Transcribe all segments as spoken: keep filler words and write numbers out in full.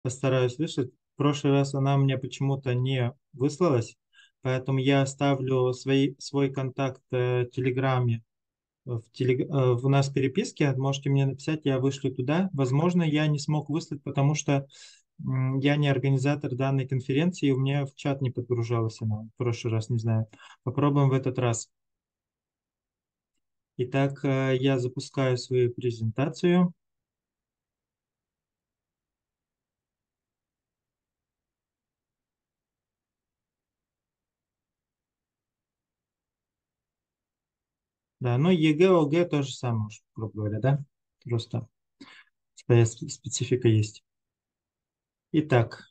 Постараюсь выслать. В прошлый раз она мне почему-то не выслалась, поэтому я оставлю свои, свой контакт э, в Телеграме. В, телег- э, в- у нас в переписке, можете мне написать, я вышлю туда. Возможно, я не смог выслать, потому что м, я не организатор данной конференции, и у меня в чат не подгружалась она в прошлый раз, не знаю. Попробуем в этот раз. Итак, э, я запускаю свою презентацию. Да, ну ЕГЭ, ОГЭ то же самое, уж, грубо говоря, да? Просто своя спе- специфика есть. Итак,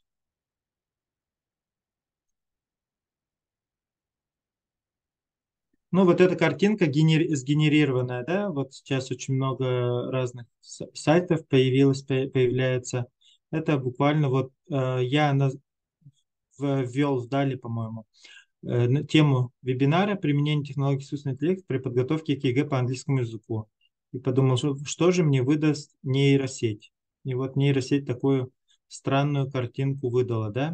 ну вот эта картинка генер- сгенерированная, да? Вот сейчас очень много разных с- сайтов появилось, по- появляется. Это буквально вот э, я на- в- ввел в Дали, по-моему, э, на тему вебинара «Применение технологий искусственного интеллекта при подготовке к ЕГЭ по английскому языку». И подумал, что, что же мне выдаст нейросеть. И вот нейросеть такую странную картинку выдала, да?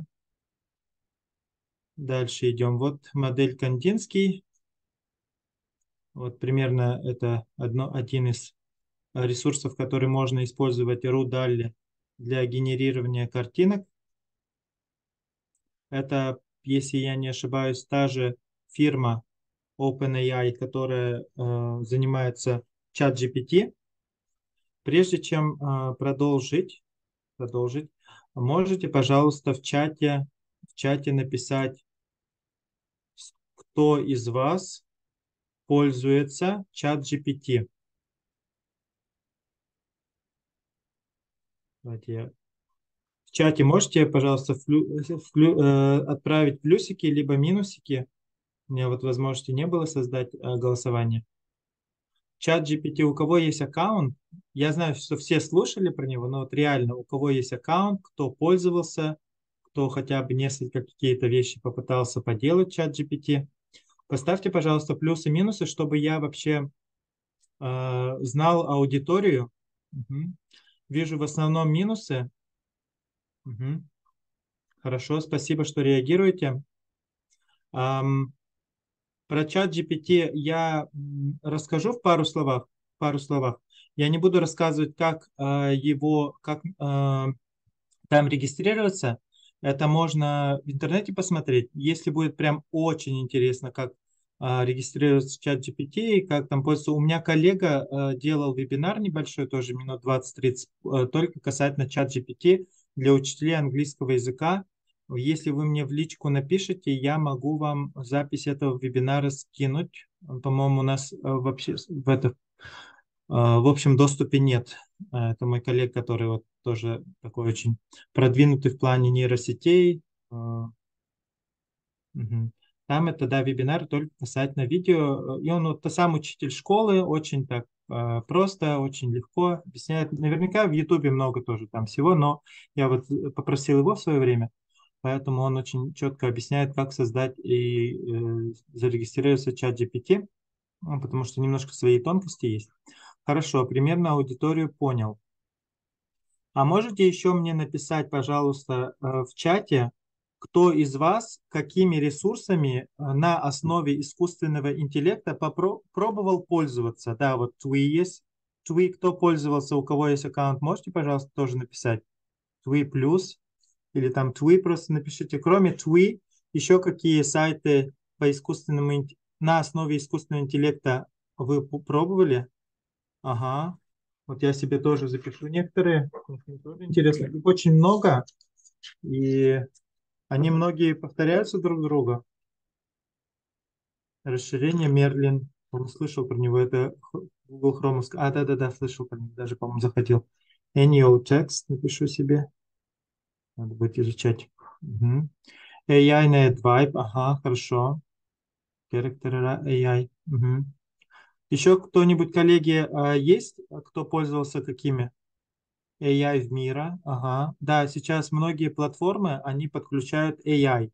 Дальше идем. Вот модель Кандинский. Вот примерно это одно, один из ресурсов, который можно использовать ру-далли для генерирования картинок. Это, если я не ошибаюсь, та же фирма OpenAI, которая э, занимается ChatGPT. Прежде чем э, продолжить, продолжить, можете, пожалуйста, в чате, в чате написать, кто из вас пользуется ChatGPT. Давайте я в чате можете, пожалуйста, флю- флю- э, отправить плюсики либо минусики. У меня вот возможности не было создать э, голосование. Чат G P T, у кого есть аккаунт, я знаю, что все слушали про него, но вот реально, у кого есть аккаунт, кто пользовался, кто хотя бы несколько какие-то вещи попытался поделать чат G P T, поставьте, пожалуйста, плюсы и минусы, чтобы я вообще э, знал аудиторию. Мгм. Вижу в основном минусы. Мгм. Хорошо, спасибо, что реагируете. Ам, Про чат G P T я м, расскажу в пару словах. Пару словах. Я не буду рассказывать, как э, его, как э, там регистрироваться. Это можно в интернете посмотреть. Если будет прям очень интересно, как э, регистрироваться в чат G P T, и как там пользоваться. У меня коллега э, делал вебинар небольшой, тоже минут двадцать-тридцать, э, только касательно чат G P T для учителей английского языка. Если вы мне в личку напишите, я могу вам запись этого вебинара скинуть. По-моему, у нас э, вообще в это а, в общем доступе нет. А, Это мой коллега, который вот тоже такой очень продвинутый в плане нейросетей. А, мгм. Там это, да, вебинар только касательно видео. И он вот сам учитель школы, очень так а, просто, очень легко объясняет. Наверняка в Ютубе много тоже там всего, но я вот попросил его в свое время, поэтому он очень четко объясняет, как создать и э, зарегистрироваться в чат G P T, ну, потому что немножко свои тонкости есть. Хорошо, примерно аудиторию понял. А можете еще мне написать, пожалуйста, э, в чате, кто из вас какими ресурсами э, на основе искусственного интеллекта попро- пробовал пользоваться? Да, вот Twi есть. Twi, кто пользовался, у кого есть аккаунт, можете, пожалуйста, тоже написать. Twi плюс или там Twi просто напишите. Кроме Twi, еще какие сайты по искусственному, ин- на основе искусственного интеллекта вы п- пробовали? Ага. Вот я себе тоже запишу некоторые. Мне тоже интересно. Их очень много, и они многие повторяются друг друга. Расширение Мерлин. Он слышал про него. Это Х- Google Chrome. А, да-да-да, слышал про него. Даже, по-моему, заходил. Annual Text напишу себе. Надо будет изучать. Мгм. эй ай на Vibe. Ага, хорошо. Character A I. Мгм. Еще кто-нибудь, коллеги, а, есть, кто пользовался какими? эй ай в мира, ага. Да, сейчас многие платформы, они подключают эй ай.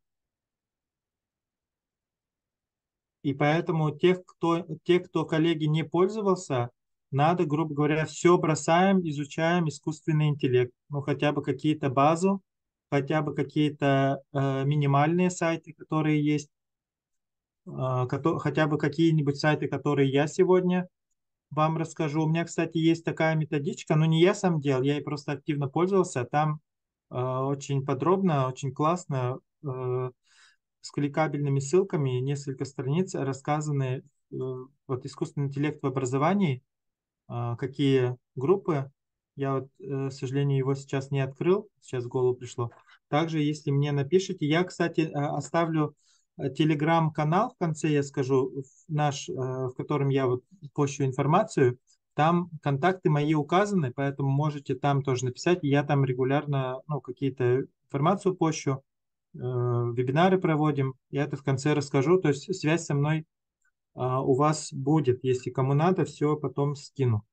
И поэтому тех, кто, те, кто коллеги не пользовался, надо, грубо говоря, все бросаем, изучаем искусственный интеллект. Ну, хотя бы какие-то базу, хотя бы какие-то э, минимальные сайты, которые есть, э, кото- хотя бы какие-нибудь сайты, которые я сегодня вам расскажу. У меня, кстати, есть такая методичка, но не я сам делал, я ей просто активно пользовался. Там э, очень подробно, очень классно, э, с кликабельными ссылками, несколько страниц рассказаны э, вот искусственный интеллект в образовании, а, какие группы. Я вот, э, к сожалению, его сейчас не открыл, сейчас в голову пришло. Также, если мне напишите, я, кстати, э, оставлю э, телеграм-канал в конце, я скажу, в наш, э, в котором я вот пощу информацию. Там контакты мои указаны, поэтому можете там тоже написать. Я там регулярно, ну, какие-то информацию пощу, э, вебинары проводим. Я это в конце расскажу. То есть связь со мной а, у вас будет. Если кому надо, все потом скину.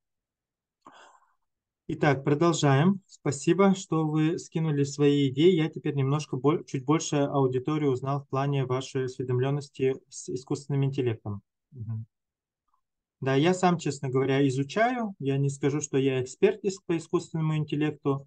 Итак, продолжаем. Спасибо, что вы скинули свои идеи. Я теперь немножко боль, чуть больше аудитории узнал в плане вашей осведомленности с искусственным интеллектом. Мгм. Да, я сам, честно говоря, изучаю. Я не скажу, что я эксперт ис- по искусственному интеллекту,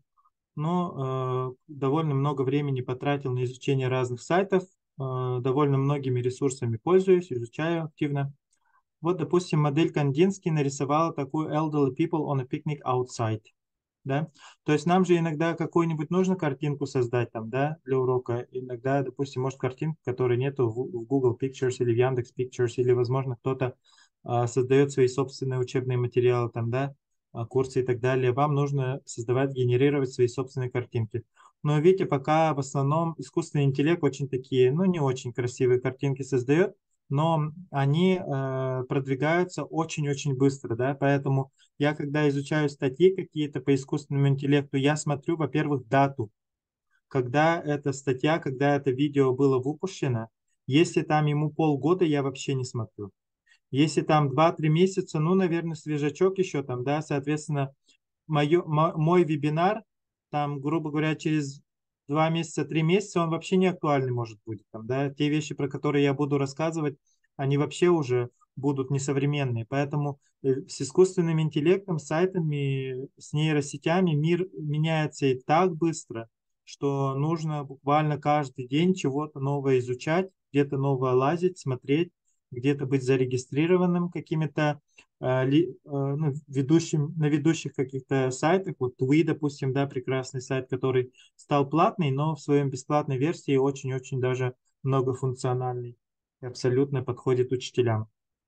но э, довольно много времени потратил на изучение разных сайтов, э, довольно многими ресурсами пользуюсь, изучаю активно. Вот, допустим, модель Кандински нарисовала такую elderly people on a picnic outside. Да? То есть нам же иногда какую-нибудь нужно картинку создать там, да, для урока. Иногда, допустим, может картинка, которой нету в, в Google Pictures или в Яндекс Pictures, или, возможно, кто-то а, создает свои собственные учебные материалы там, да, а, курсы и так далее. Вам нужно создавать, генерировать свои собственные картинки. Но видите, пока в основном искусственный интеллект очень такие, ну, не очень красивые картинки создает, но они э, продвигаются очень-очень быстро, да, поэтому я, когда изучаю статьи какие-то по искусственному интеллекту, я смотрю, во-первых, дату, когда эта статья, когда это видео было выпущено. Если там ему полгода, я вообще не смотрю. Если там два-три месяца, ну, наверное, свежачок еще там, да, соответственно, мое, мо- мой вебинар, там, грубо говоря, через два месяца, три месяца он вообще не актуальный может быть. Там, да? Те вещи, про которые я буду рассказывать, они вообще уже будут несовременные. Поэтому э, с искусственным интеллектом, сайтами, с нейросетями мир меняется и так быстро, что нужно буквально каждый день чего-то новое изучать, где-то новое лазить, смотреть, где-то быть зарегистрированным какими-то а, ли- а, ну, ведущим, на ведущих каких-то сайтах. Вот Tui, допустим, да, прекрасный сайт, который стал платный, но в своем бесплатной версии очень-очень даже многофункциональный и абсолютно подходит учителям.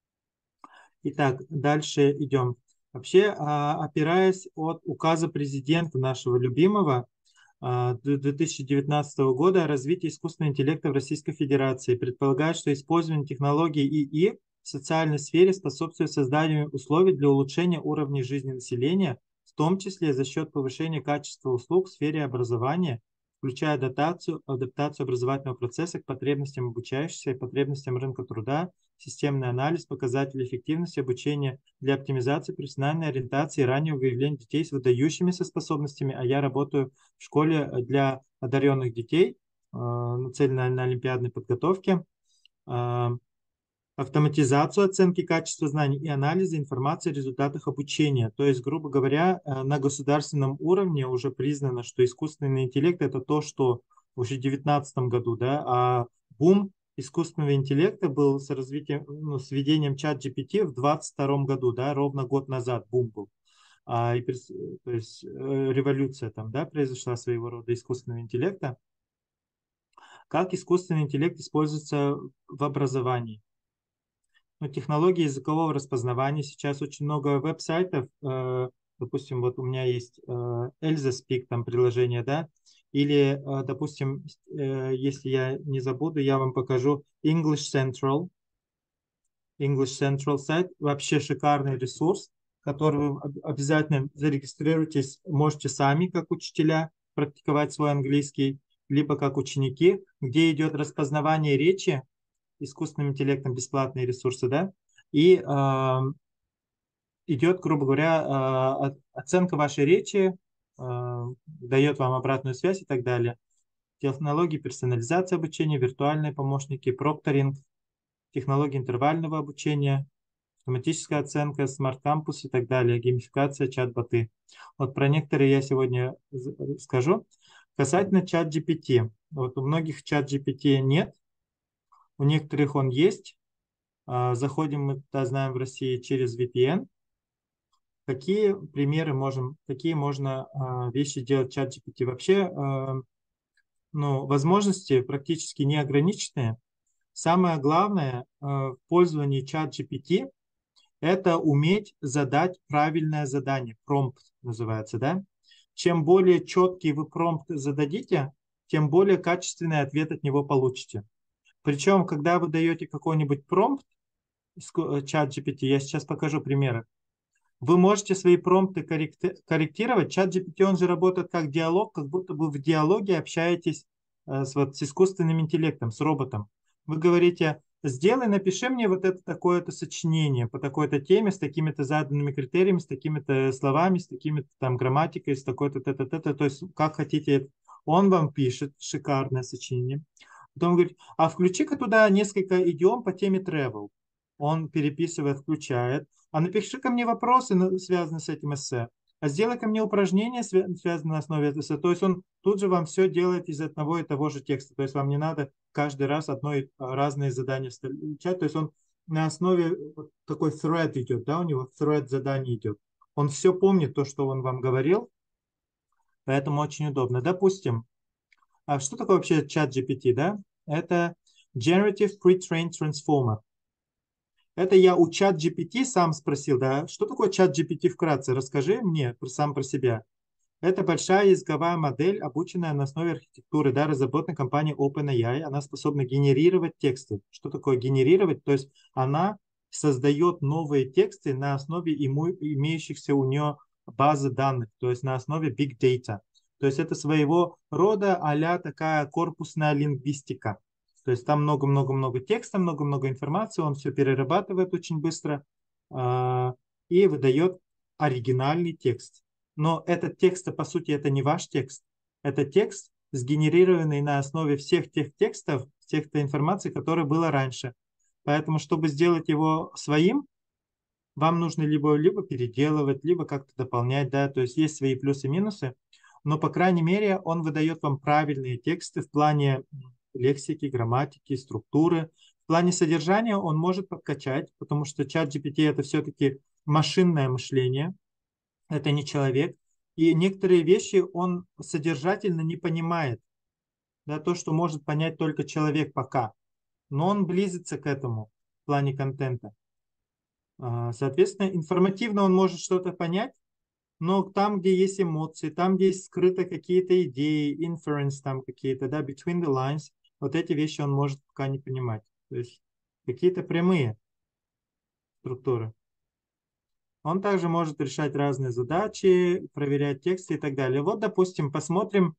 Итак, дальше идем. Вообще, а, опираясь от указа президента нашего любимого, а, две тысячи девятнадцатого года о развитии искусственного интеллекта в Российской Федерации. Предполагает, что использование технологий ИИ в социальной сфере способствует созданию условий для улучшения уровня жизни населения, в том числе за счет повышения качества услуг в сфере образования, включая адаптацию, адаптацию образовательного процесса к потребностям обучающихся и потребностям рынка труда, системный анализ показателей эффективности обучения для оптимизации профессиональной ориентации и раннего выявления детей с выдающимися способностями, а я работаю в школе для одаренных детей, э, нацеленной на олимпиадной подготовке, э, автоматизацию оценки качества знаний и анализа информации о результатах обучения. То есть, грубо говоря, э, на государственном уровне уже признано, что искусственный интеллект – это то, что уже в две тысячи девятнадцатом году, да, а бум искусственного интеллекта был с развитием, ну, с введением чат джи пи ти в двадцать втором году, да, ровно год назад бум был. А, и, прис- то есть э, революция там, да, произошла своего рода искусственного интеллекта. Как искусственный интеллект используется в образовании? Ну, технологии языкового распознавания. Сейчас очень много веб-сайтов. э, Допустим, вот у меня есть э, Elza Speak, там приложение, да, или, э, допустим, э, если я не забуду, я вам покажу English Central. English Central сайт вообще шикарный ресурс, который вы об- обязательно зарегистрируйтесь, можете сами, как учителя, практиковать свой английский, либо как ученики, где идет распознавание речи искусственным интеллектом, бесплатные ресурсы, да, и э, идет, грубо говоря, э, о- оценка вашей речи, э, дает вам обратную связь и так далее. Технологии персонализации обучения, виртуальные помощники, прокторинг, технологии интервального обучения, автоматическая оценка, смарт-кампус и так далее, геймификация, чат-боты. Вот про некоторые я сегодня скажу. Касательно чат джи пи ти. Вот у многих чат джи пи ти нет, у некоторых он есть. А, Заходим, мы это знаем в России, через ви пи эн. Какие примеры можем, какие можно а, вещи делать чат джи пи ти? Вообще, а, ну, возможности практически неограниченные. Самое главное а, в пользовании чат джи пи ти – это уметь задать правильное задание. Промпт называется, да? Чем более четкий вы промпт зададите, тем более качественный ответ от него получите. Причем, когда вы даете какой-нибудь промпт, чат джи пи ти, я сейчас покажу примеры, вы можете свои промпты корректировать. Чат джи пи ти, он же работает как диалог, как будто бы в диалоге общаетесь э, с, вот, с искусственным интеллектом, с роботом. Вы говорите, сделай, напиши мне вот это такое-то сочинение по такой-то теме, с такими-то заданными критериями, с такими-то словами, с такими-то там грамматикой, с такой-то, т-т-т-т, то есть как хотите. Он вам пишет шикарное сочинение. Потом он говорит, а включи-ка туда несколько идиом по теме travel. Он переписывает, включает. А напиши ко мне вопросы, на- связанные с этим эссе. А сделай ко мне упражнения, свя- связанные на основе этого эссе. То есть он тут же вам все делает из одного и того же текста. То есть вам не надо каждый раз одно и а, разные задания встречать. То есть он на основе вот такой thread идет, да, у него thread заданий идет. Он все помнит, то, что он вам говорил, поэтому очень удобно. Допустим, а что такое вообще чат джи пи ти, да? Это Generative Pre-trained Transformer. Это я у чат джи пи ти сам спросил, да, что такое чат джи пи ти вкратце? Расскажи мне сам про себя. Это большая языковая модель, обученная на основе архитектуры, да, разработанной компанией OpenAI. Она способна генерировать тексты. Что такое генерировать? То есть она создает новые тексты на основе ему, имеющихся у нее базы данных, то есть на основе big data. То есть это своего рода а-ля такая корпусная лингвистика. То есть там много-много-много текста, много-много информации, он все перерабатывает очень быстро а, и выдает оригинальный текст. Но этот текст, по сути, это не ваш текст. Это текст, сгенерированный на основе всех тех текстов, всех той информации, которая была раньше. Поэтому, чтобы сделать его своим, вам нужно либо, либо переделывать, либо как-то дополнять, да, то есть есть свои плюсы и минусы, но, по крайней мере, он выдает вам правильные тексты в плане лексики, грамматики, структуры. В плане содержания он может подкачать, потому что чат джи пи ти это все-таки машинное мышление, это не человек. И некоторые вещи он содержательно не понимает. Да, то, что может понять только человек пока. Но он близится к этому в плане контента. А, Соответственно, информативно он может что-то понять, но там, где есть эмоции, там, где есть скрыто какие-то идеи, inference там какие-то, да, between the lines, вот эти вещи он может пока не понимать. То есть какие-то прямые структуры. Он также может решать разные задачи, проверять тексты и так далее. Вот, допустим, посмотрим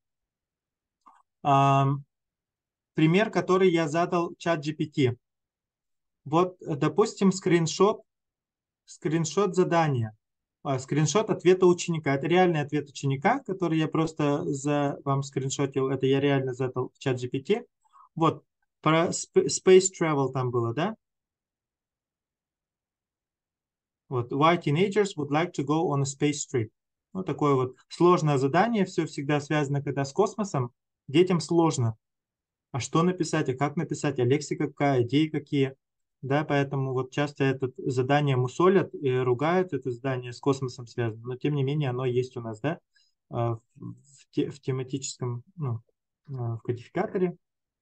а, пример, который я задал чат джи пи ти. Вот, допустим, скриншот, скриншот задания, а, скриншот ответа ученика. Это реальный ответ ученика, который я просто за, вам скриншотил. Это я реально задал в чат джи пи ти. Вот, про sp- space travel там было, да? Вот, why teenagers would like to go on a space trip. Ну, такое вот сложное задание, все всегда связано, когда с космосом. Детям сложно. А что написать, а как написать, а лексика какая, идеи какие. Да, поэтому вот часто это задание мусолят и ругают, это задание с космосом связано, но тем не менее оно есть у нас, да, а, в, в те- в тематическом, ну, а, в кодификаторе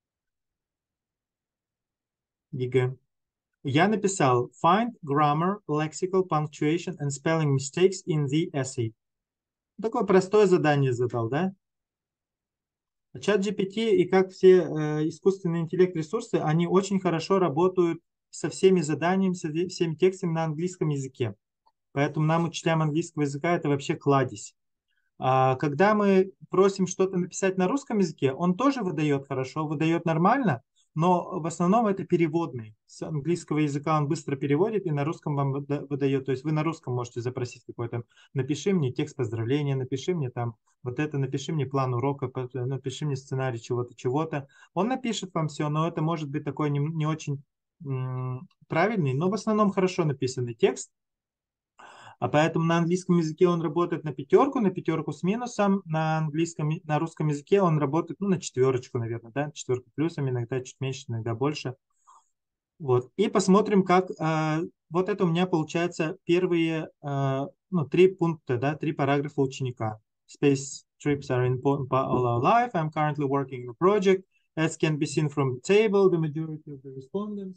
ЕГЭ. Я написал find grammar, lexical, punctuation and spelling mistakes in the essay. Такое простое задание задал, да? Чат джи пи ти и как все э, искусственный интеллект ресурсы, они очень хорошо работают со всеми заданиями, со всеми текстами на английском языке. Поэтому нам, учителям английского языка, это вообще кладезь. А когда мы просим что-то написать на русском языке, он тоже выдает хорошо, выдает нормально, но в основном это переводный. С английского языка он быстро переводит и на русском вам выда- выдает. То есть вы на русском можете запросить какой-то, напиши мне текст поздравления, напиши мне там вот это, напиши мне план урока, по- напиши мне сценарий чего-то, чего-то. Он напишет вам все, но это может быть такой не, не очень м, правильный, но в основном хорошо написанный текст. А поэтому на английском языке он работает на пятерку, на пятерку с минусом, на английском, на русском языке он работает, ну, на четверочку, наверное, да, четверку плюсом, иногда чуть меньше, иногда больше. Вот. И посмотрим, как э, вот это у меня получается первые э, ну, три пункта, да, три параграфа ученика. Space trips are important part of our life. I'm currently working on a project. As can be seen from the table, the majority of the respondents,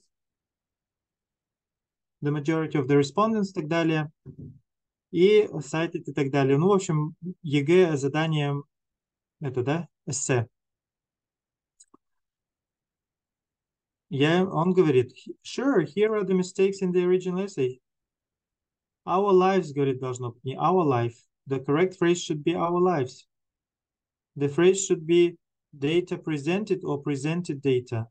the majority of the respondents и так далее. И cited и так далее. Ну, в общем, ЕГЭ задание это, да, эссе. Я, он говорит, sure, here are the mistakes in the original essay. Our lives, говорит, должно быть, не our life. The correct phrase should be our lives. The phrase should be data presented or presented data.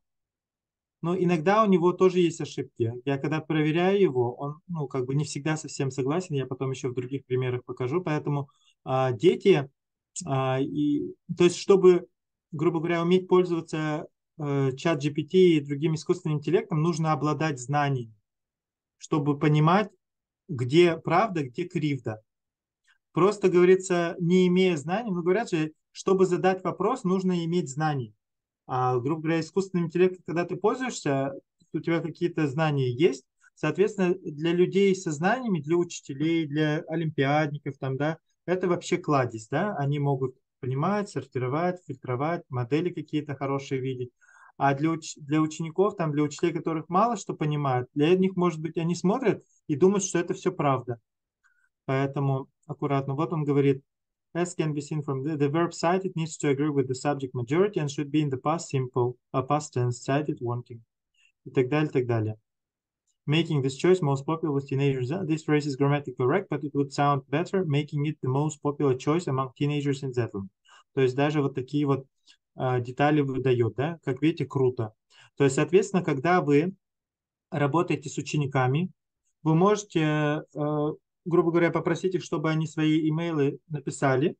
Но иногда у него тоже есть ошибки. Я когда проверяю его, он, ну, как бы не всегда совсем согласен. Я потом еще в других примерах покажу. Поэтому а, дети, а, и, то есть, чтобы, грубо говоря, уметь пользоваться э, чат джи пи ти и другим искусственным интеллектом, нужно обладать знанием, чтобы понимать, где правда, где кривда. Просто, говорится, не имея знаний, ну, говорят же, чтобы задать вопрос, нужно иметь знания. А, грубо говоря, искусственным интеллектом, когда ты пользуешься, у тебя какие-то знания есть, соответственно, для людей со знаниями, для учителей, для олимпиадников, там, да, это вообще кладезь, да, они могут понимать, сортировать, фильтровать, модели какие-то хорошие видеть. А для, уч- для учеников, там, для учителей, которых мало что понимают, для них, может быть, они смотрят и думают, что это все правда. Поэтому аккуратно. Вот он говорит, as can be seen from the, the verb cited needs to agree with the subject majority and should be in the past simple, a past tense, cited, wanting. И так далее, и так далее. Making this choice most popular with teenagers. This phrase is grammatically correct, but it would sound better making it the most popular choice among teenagers in Zetland. То есть даже вот такие вот э, детали выдает, да, как видите, круто. То есть, соответственно, когда вы работаете с учениками, вы можете, э, грубо говоря, попросить их, чтобы они свои имейлы написали.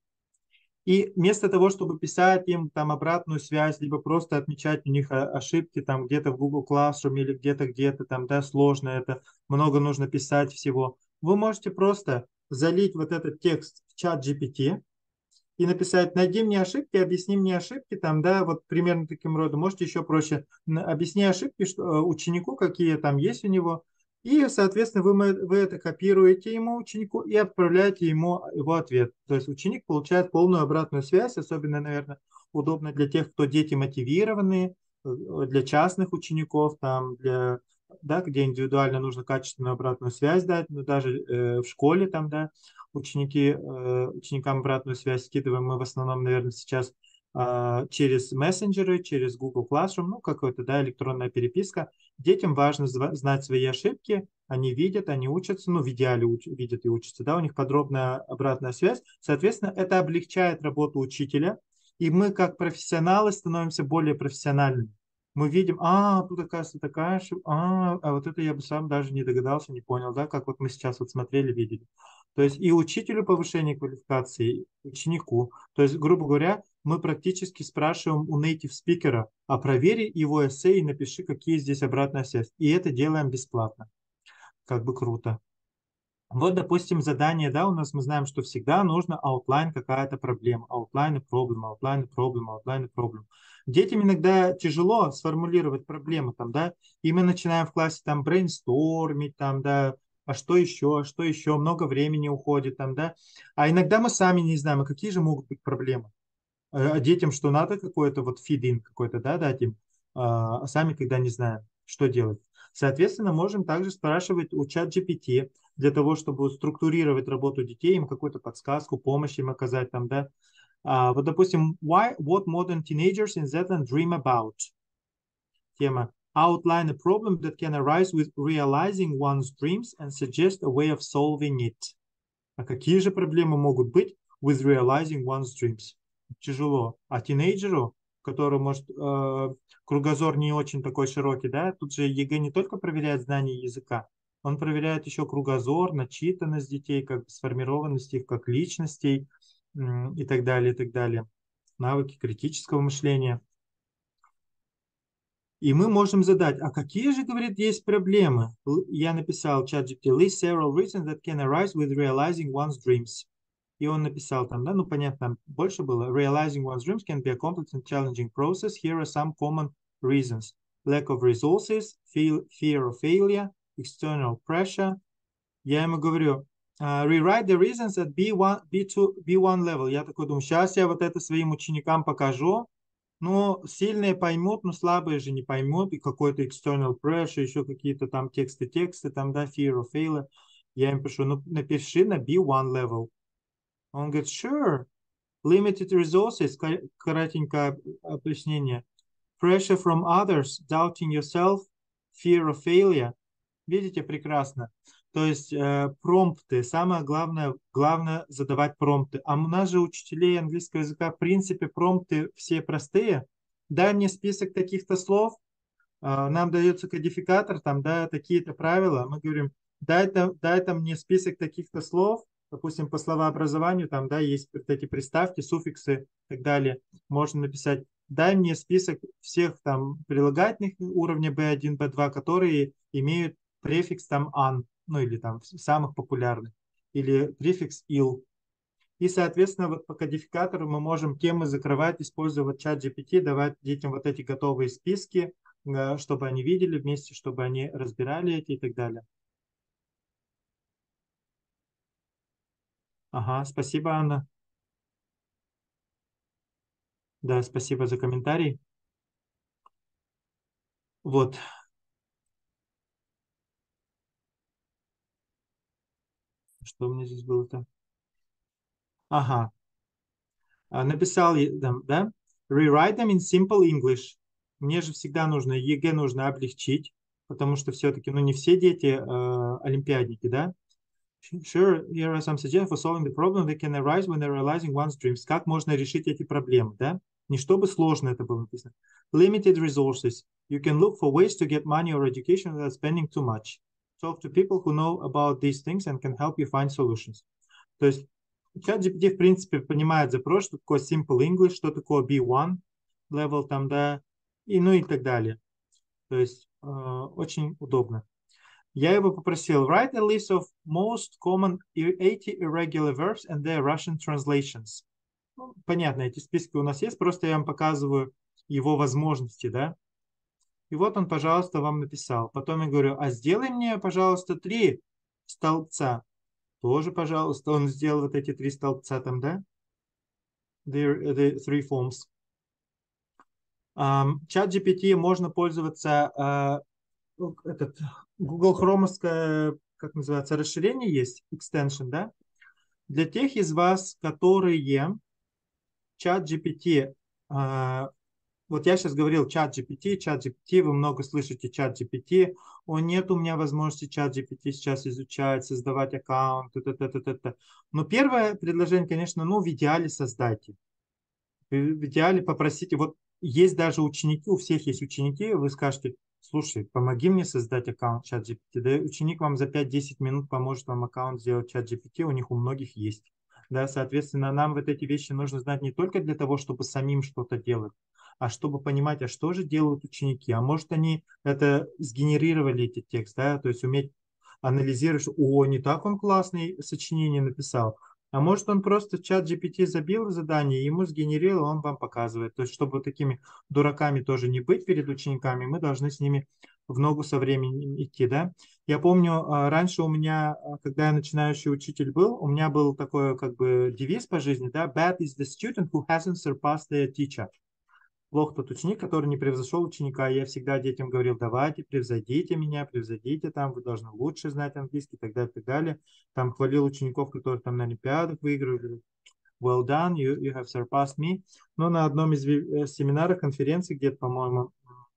И вместо того, чтобы писать им там обратную связь, либо просто отмечать у них о- ошибки там где-то в Google Classroom или где-то, где-то там, да, сложно это, много нужно писать всего, вы можете просто залить вот этот текст в чат джи пи ти и написать, найди мне ошибки, объясни мне ошибки, там, да, вот примерно таким родом. Можете еще проще, н- объясни ошибки что, э, ученику, какие там есть у него, и, соответственно, вы, мо- вы это копируете ему, ученику, и отправляете ему его ответ. То есть ученик получает полную обратную связь, особенно, наверное, удобно для тех, кто дети мотивированные, э, для частных учеников, там, для, да, где индивидуально нужно качественную обратную связь дать, но даже э, в школе там, да, ученики, э, ученикам обратную связь скидываем мы в основном, наверное, сейчас э, через мессенджеры, через Google Classroom, ну, какая-то, да, электронная переписка. Детям важно зва- знать свои ошибки, они видят, они учатся, ну, в идеале уч- видят и учатся, да, у них подробная обратная связь. Соответственно, это облегчает работу учителя, и мы, как профессионалы, становимся более профессиональными. Мы видим, а, тут, оказывается, такая ошибка, а, а вот это я бы сам даже не догадался, не понял, да, как вот мы сейчас вот смотрели, видели. То есть и учителю повышение квалификации, и ученику. То есть, грубо говоря, мы практически спрашиваем у native спикера, а провери его эссе и напиши, какие здесь обратная связь. И это делаем бесплатно. Как бы круто. Вот, допустим, задание, да, у нас мы знаем, что всегда нужно outline какая-то проблема. Outline problem, outline problem, outline problem. Детям иногда тяжело сформулировать проблему там, да, и мы начинаем в классе там брейнстормить, там, да, а что еще, а что еще, много времени уходит там, да. А иногда мы сами не знаем, а какие же могут быть проблемы. А а детям что надо какой-то вот фидин какой-то, да, дать им, а а сами когда не знаем, что делать. Соответственно, можем также спрашивать у чат джи пи ти для того, чтобы структурировать работу детей, им какую-то подсказку, помощь им оказать там, да. А, вот, допустим, why, what modern teenagers in Zetland dream about? Тема. Outline a problem that can arise with realizing one's dreams and suggest a way of solving it. А какие же проблемы могут быть with realizing one's dreams? Тяжело. А тинейджеру, который, может, э, кругозор не очень такой широкий, да, тут же ЕГЭ не только проверяет знание языка, он проверяет еще кругозор, начитанность детей, как сформированность их как личностей м, и так далее, и так далее. Навыки критического мышления. И мы можем задать, а какие же, говорит, есть проблемы? Л- Я написал ChatGPT, list several reasons that can arise with realizing one's dreams. И он написал там, да, ну понятно, там больше было. Realizing one's dreams can be a complex and challenging process. Here are some common reasons. Lack of resources, feel, fear of failure, external pressure. Я ему говорю, uh, rewrite the reasons at B one, B two, B one level. Я такой думаю, сейчас я вот это своим ученикам покажу, но сильные поймут, но слабые же не поймут, и какой-то external pressure, еще какие-то там тексты, тексты, там, да, fear of failure. Я им пишу, ну, напиши на B one level. Он говорит, sure, limited resources, коротенькое объяснение. Pressure from others, doubting yourself, fear of failure. Видите, прекрасно. То есть э, промпты, самое главное, главное задавать промпты. А у нас же учителей английского языка, в принципе, промпты все простые. Дай мне список таких-то слов, э, нам дается кодификатор, там, да, такие-то правила. Мы говорим, дай-то, дай-то мне список таких-то слов, допустим, по словообразованию, там, да, есть вот эти приставки, суффиксы и так далее. Можно написать, дай мне список всех там прилагательных уровня би один, би два, которые имеют префикс там an, ну или там самых популярных, или префикс il. И, соответственно, вот по кодификатору мы можем темы закрывать, используя вот чат джи пи ти, давать детям вот эти готовые списки, э, чтобы они видели вместе, чтобы они разбирали эти и так далее. Ага, спасибо, Анна. Да, спасибо за комментарий. Вот, что у меня здесь было-то? Ага, а, написал, я там, да? Rewrite them in simple English. Мне же всегда нужно, ЕГЭ нужно облегчить, потому что все-таки, ну, не все дети э, олимпиадники, да? Sure, here are some suggestions for solving the problem that can arise when they're realizing one's dreams. Как можно решить эти проблемы, да? Не чтобы сложно это было написано. Limited resources. You can look for ways to get money or education without spending too much. Talk to people who know about these things and can help you find solutions. То есть чат джи пи ти, в принципе, понимает запрос, что такое simple English, что такое би один level там, да, и ну и так далее. То есть э, очень удобно. Я его попросил write a list of most common eighty irregular verbs and their Russian translations. Ну, понятно, эти списки у нас есть, просто я вам показываю его возможности, да. И вот он, пожалуйста, вам написал. Потом я говорю, а сделай мне, пожалуйста, три столбца. Тоже, пожалуйста, он сделал вот эти три столбца там, да. The, the three forms. Um, чат джи пи ти можно пользоваться, uh, этот Google Chrome, как называется, расширение есть, extension, да? Для тех из вас, которые чат джи пи ти, uh, вот я сейчас говорил чат джи пи ти, чат джи пи ти, вы много слышите чат джи пи ти, о, нет у меня возможности чат джи пи ти сейчас изучать, создавать аккаунт, т -т -т -т -т -т. Но первое предложение, конечно, ну, в идеале создайте. В идеале попросите, вот есть даже ученики, у всех есть ученики, вы скажете, слушай, помоги мне создать аккаунт чат джи пи ти. Да, ученик вам за пять-десять минут поможет вам аккаунт сделать чат джи пи ти, у них у многих есть. Да, соответственно, нам вот эти вещи нужно знать не только для того, чтобы самим что-то делать, а чтобы понимать, а что же делают ученики, а может они это сгенерировали эти тексты, да, то есть уметь анализировать, что, о, не так он классный сочинение написал, а может, он просто в чат джи пи ти забил задание, ему сгенерировал, он вам показывает. То есть, чтобы такими дураками тоже не быть перед учениками, мы должны с ними в ногу со временем идти, да. Я помню, а, раньше у меня, а, когда я начинающий учитель был, у меня был такой как бы девиз по жизни, да, bad is the student who hasn't surpassed their teacher. Плох тот ученик, который не превзошел ученика. Я всегда детям говорил, давайте, превзойдите меня, превзойдите там, вы должны лучше знать английский и так далее, и так далее. Там хвалил учеников, которые там на Олимпиадах выигрывали. Well done, you, you have surpassed me. Но на одном из э, семинаров, конференций, где-то, по-моему,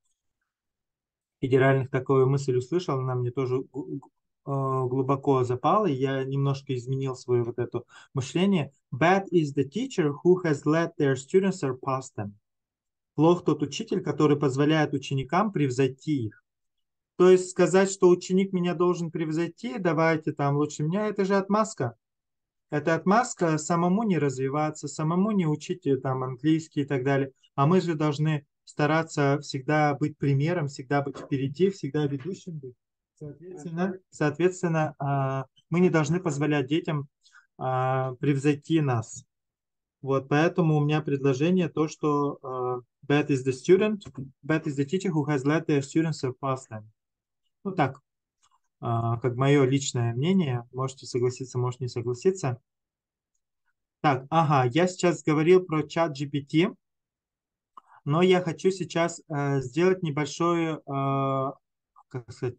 федеральных такую мысль услышал, она мне тоже гу- гу- э, глубоко запала, и я немножко изменил свое вот это мышление. Bad is the teacher who has let their students surpass them. Плох тот учитель, который позволяет ученикам превзойти их. То есть сказать, что ученик меня должен превзойти, давайте там лучше меня, это же отмазка. Это отмазка самому не развиваться, самому не учить там английский и так далее. А мы же должны стараться всегда быть примером, всегда быть впереди, всегда ведущим быть. Соответственно, соответственно, а, мы не должны позволять детям а, превзойти нас. Вот, поэтому у меня предложение то, что а, bad is the student, bad is the teacher who has let their students surpass them. Ну так, а, как мое личное мнение, можете согласиться, можете не согласиться. Так, ага, я сейчас говорил про чат джи пи ти, но я хочу сейчас э, сделать небольшое, э, как сказать,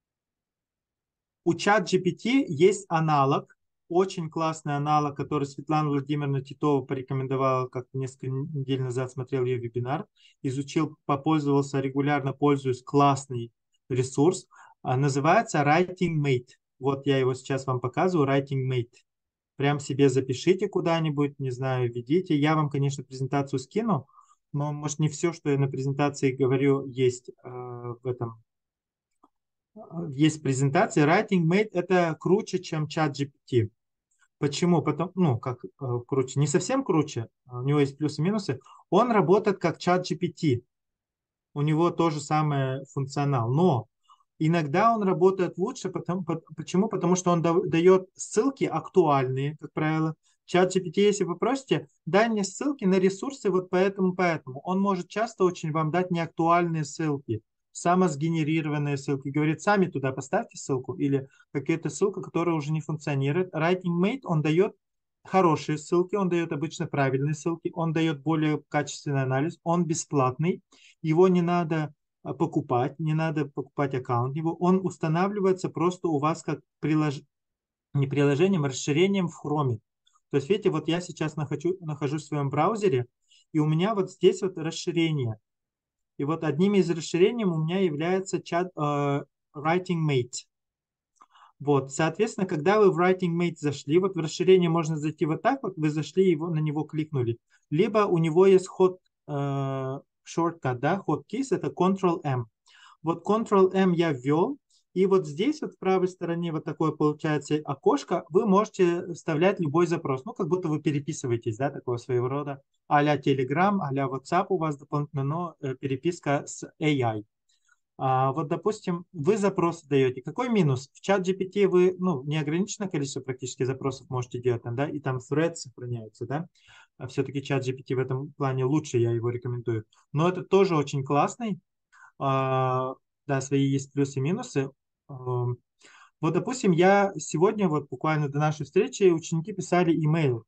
у чат джи пи ти есть аналог, очень классный аналог, который Светлана Владимировна Титова порекомендовала, как несколько недель назад смотрел ее вебинар, изучил, попользовался, регулярно пользуюсь, классный ресурс, а, называется Writing Mate. Вот я его сейчас вам показываю, Writing Mate. Прям себе запишите куда-нибудь, не знаю, введите. Я вам, конечно, презентацию скину, но, может, не все, что я на презентации говорю, есть э, в этом. Есть презентация. Writing Mate это круче, чем чат джи пи ти. Почему? Потому, ну, как э, круче, не совсем круче, у него есть плюсы и минусы. Он работает как чат джи пи ти. У него тоже самый функционал. Но иногда он работает лучше. Потому, по- почему? Потому что он да- дает ссылки актуальные, как правило. Чат джи пи ти, если вы просите, дай мне ссылки на ресурсы вот поэтому, поэтому. Он может часто очень вам дать неактуальные ссылки, самосгенерированные ссылки. Говорит, сами туда поставьте ссылку или какая-то ссылка, которая уже не функционирует. Writing Mate, он дает хорошие ссылки, он дает обычно правильные ссылки, он дает более качественный анализ, он бесплатный, его не надо а, покупать, не надо покупать аккаунт его, он устанавливается просто у вас как прилож... не приложением, а расширением в Chrome. То есть, видите, вот я сейчас нахожу, нахожусь в своем браузере, и у меня вот здесь вот расширение. И вот одним из расширений у меня является чат э, Writing Mate. Вот, соответственно, когда вы в Writing Mate зашли, вот в расширение можно зайти вот так, вот вы зашли, его, на него кликнули. Либо у него есть ход, э, шорткат, да, hotkey, это Ctrl-M. Вот Ctrl-M я ввел, и вот здесь вот в правой стороне вот такое получается окошко, вы можете вставлять любой запрос, ну, как будто вы переписываетесь, да, такого своего рода, а-ля Telegram, а-ля WhatsApp у вас дополнительно, но э, переписка с эй ай. А, вот, допустим, вы запросы даете. Какой минус? В чат джи пи ти вы, ну, неограниченное количество практически запросов можете делать, там, да, и там thread сохраняются, да. А все-таки чат джи пи ти в этом плане лучше, я его рекомендую. Но это тоже очень классный. А, да, свои есть плюсы и минусы. Ам, Вот, допустим, я сегодня, вот буквально до нашей встречи, ученики писали имейл.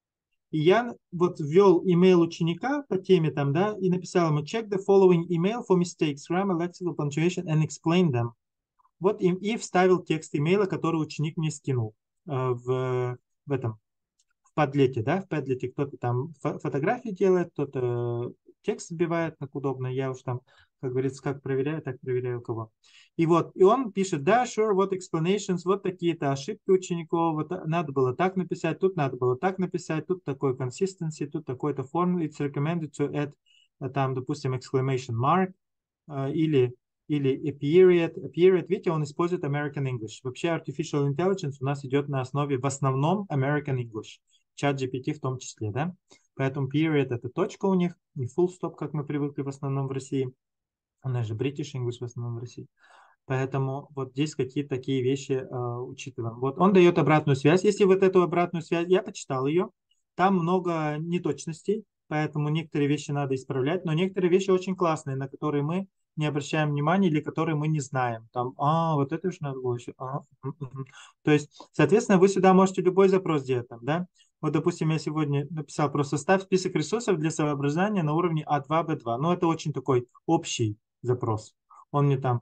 И я вот ввел имейл ученика по теме там, да, и написал ему check the following email for mistakes, grammar, lexical, punctuation and explain them. Вот и, и вставил текст имейла, который ученик мне скинул э, в, в этом, в подлете, да, в подлете кто-то там фо- фотографии делает, кто-то текст сбивает, как удобно, я уж там, как говорится, как проверяю, так проверяю кого. И вот, и он пишет, да, sure, вот explanations, вот такие-то ошибки учеников, вот а- надо было так написать, тут надо было так написать, тут такой consistency, тут такой-то формул, it's recommended to add, а, там, допустим, exclamation mark, а, или или a period. A period, видите, он использует American English. Вообще Artificial Intelligence у нас идет на основе в основном American English. Чат джи пи ти в том числе, да? Поэтому period это точка у них, не full stop, как мы привыкли в основном в России. У нас же British English в основном в России. Поэтому вот здесь какие-то такие вещи э, учитываем. Вот он дает обратную связь. Если вот эту обратную связь, я почитал ее, там много неточностей, поэтому некоторые вещи надо исправлять, но некоторые вещи очень классные, на которые мы не обращаем внимания или которые мы не знаем. Там, а, вот это же надо было еще. А, м, м, м. То есть, соответственно, вы сюда можете любой запрос делать там, да? Вот, допустим, я сегодня написал просто составь список ресурсов для самообразования на уровне а два бэ два. Ну, это очень такой общий запрос. Он мне там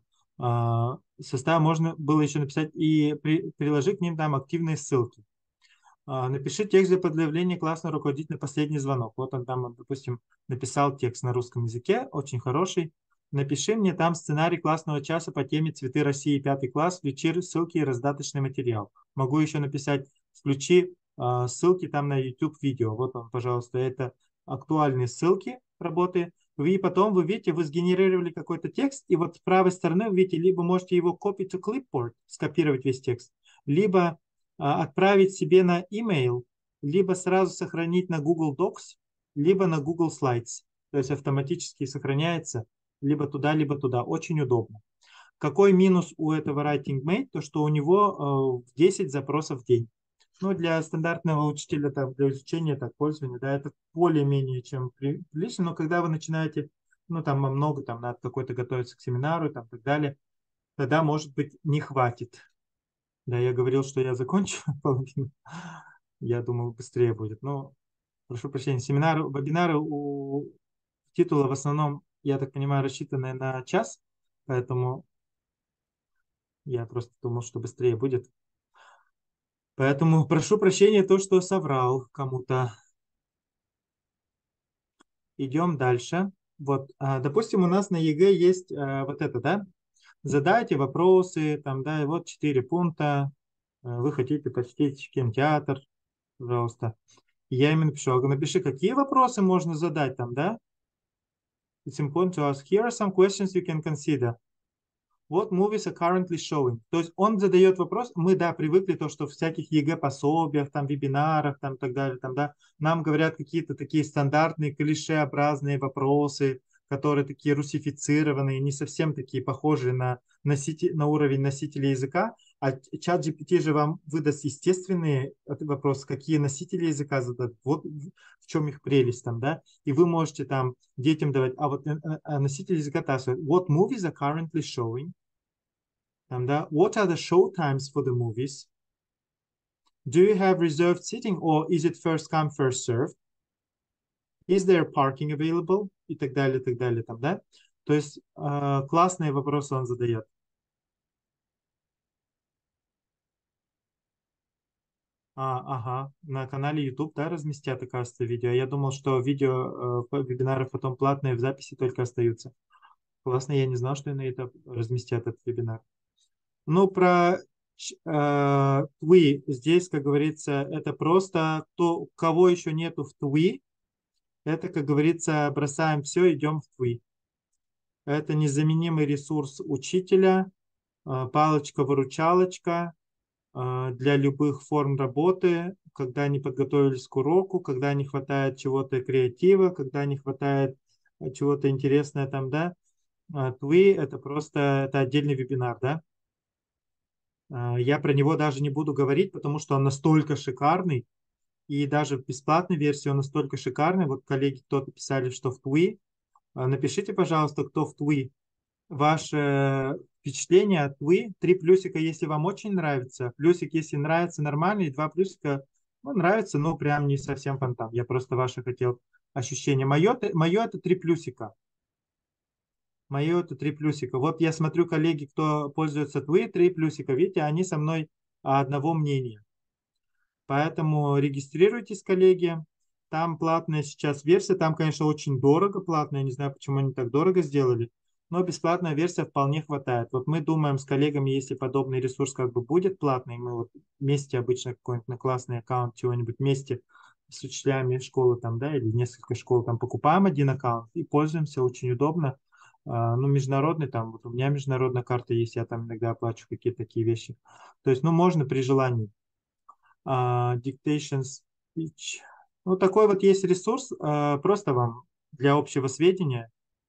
а, состав можно было еще написать и при, приложить к ним там активные ссылки. А, напиши текст для подавления классного руководителя последний звонок. Вот он там, вот, допустим, написал текст на русском языке, очень хороший. Напиши мне там сценарий классного часа по теме «Цветы России», пятый класс, включи ссылки и раздаточный материал. Могу еще написать, включи а, ссылки там на YouTube видео. Вот он, пожалуйста, это актуальные ссылки работы. И потом вы видите, вы сгенерировали какой-то текст, и вот с правой стороны вы видите, либо можете его copy to clipboard, скопировать весь текст, либо а, отправить себе на email, либо сразу сохранить на Google Docs, либо на Google Slides. то есть автоматически сохраняется либо туда, либо туда. Очень удобно. Какой минус у этого WritingMate? То, что у него э, десять запросов в день. Ну, для стандартного учителя, там, для изучения, так, пользования, да, это более-менее чем при- прилично, но когда вы начинаете, ну, там много, там, надо какой-то готовиться к семинару, там, и так далее, тогда, может быть, не хватит. Да, я говорил, что я закончу половину. Я думал, быстрее будет. Но, прошу прощения, семинары, вебинары у титула в основном, я так понимаю, рассчитаны на час, поэтому я просто думал, что быстрее будет. Поэтому прошу прощения, то, что соврал кому-то. Идем дальше. Вот, а, допустим, у нас на ЕГЭ есть а, вот это, да? Задайте вопросы, там, да, и вот четыре пункта. А, Вы хотите посетить кинотеатр, пожалуйста. И я именно пишу, а напиши, какие вопросы можно задать там, да? It's important to ask. Here are some questions you can consider. What movies are currently showing? То есть он задает вопрос, мы, да, привыкли то, что в всяких ЕГЭ-пособиях, там, вебинарах, там, так далее, там, да, нам говорят какие-то такие стандартные клишеобразные вопросы, которые такие русифицированные, не совсем такие похожие на, носитель, на уровень носителя языка, а чат джи пи ти же вам выдаст естественные вопросы, какие носители языка зададут, вот в чем их прелесть там, да, и вы можете там детям давать, а вот э, э, носитель языка спрашивает, what movies are currently showing? Там, да, what are the show times for the movies? Do you have reserved seating or is it first come, first served? Is there parking available? И так далее, и так далее, там, да. То есть э, классные вопросы он задает. А, ага, на канале YouTube, да, разместят, оказывается, видео. Я думал, что видео э, вебинары потом платные в записи только остаются. Классно, я не знал, что на это разместят этот вебинар. Ну, про э, Тви здесь, как говорится, это просто то, кого еще нету в Тви, это, как говорится, бросаем все, идем в Тви. Это незаменимый ресурс учителя, э, палочка-выручалочка э, для любых форм работы, когда они подготовились к уроку, когда не хватает чего-то креатива, когда не хватает э, чего-то интересного там, да. А Тви это просто это отдельный вебинар, да. А, Я про него даже не буду говорить, потому что он настолько шикарный, и даже в бесплатной версии он настолько шикарный. Вот коллеги кто-то писали, что в Тви. А, Напишите, пожалуйста, кто в Тви. Ваше впечатление от Тви. Три плюсика, если вам очень нравится. Плюсик, если нравится, нормальный. Два плюсика, ну, нравится, но прям не совсем фонтан. Я просто ваше хотел ощущение. Мое, мое это три плюсика. Мое это три плюсика. Вот я смотрю, коллеги, кто пользуется Twi, три плюсика. Видите, они со мной одного мнения. Поэтому регистрируйтесь, коллеги. Там платная сейчас версия. Там, конечно, очень дорого платная. Не знаю, почему они так дорого сделали. Но бесплатная версия вполне хватает. Вот мы думаем с коллегами, если подобный ресурс как бы будет платный, мы вот вместе обычно какой-нибудь на классный аккаунт чего-нибудь вместе с учителями школы там, да, или несколько школ там покупаем один аккаунт и пользуемся, очень удобно. А, ну, международный там, вот у меня международная карта есть, я там иногда оплачиваю какие-то такие вещи. То есть, ну, можно при желании. А, dictation speech. Вот такой вот есть ресурс, а, просто вам для общего сведения.